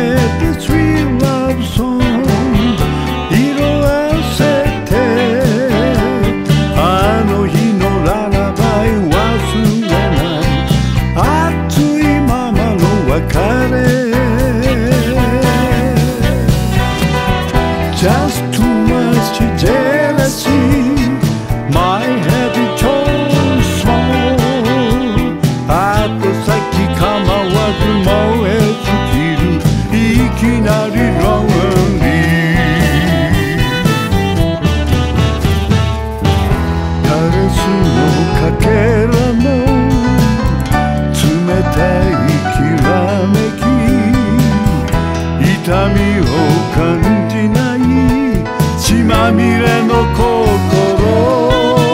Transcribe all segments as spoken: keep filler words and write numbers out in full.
the sweet love song 色あせてあの日のララバイ忘れない熱いままの別れ Just too much jealousy My head is too small 後先構わず燃え尽きるいきなりロンリーガラスのかけらも冷たいきらめき痛みを感じない血まみれの心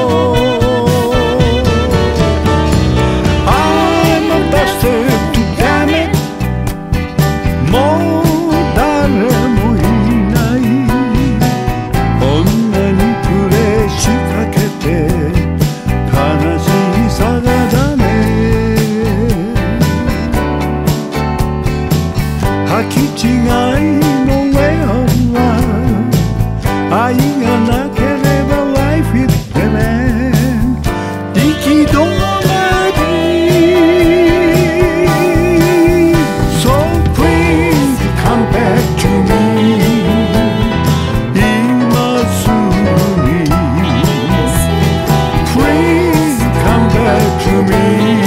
履き違いのレオンは愛がなければ Life is dead end 行き止まり So please come back to me 今すぐに Please come back to me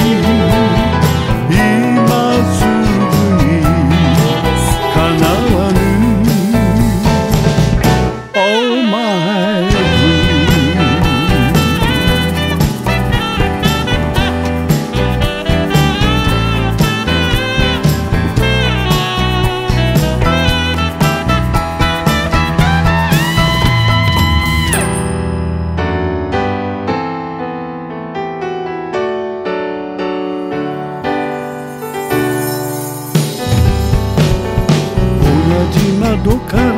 窓から